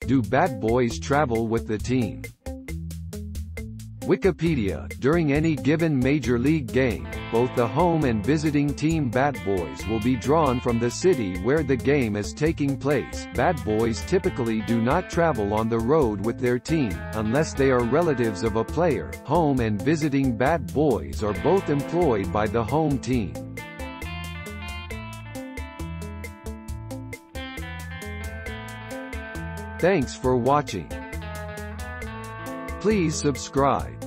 Do bat boys travel with the team? Wikipedia. During any given Major League game, both the home and visiting team bat boys will be drawn from the city where the game is taking place. Bat boys typically do not travel on the road with their team, unless they are relatives of a player. Home and visiting bat boys are both employed by the home team. Thanks for watching. Please subscribe.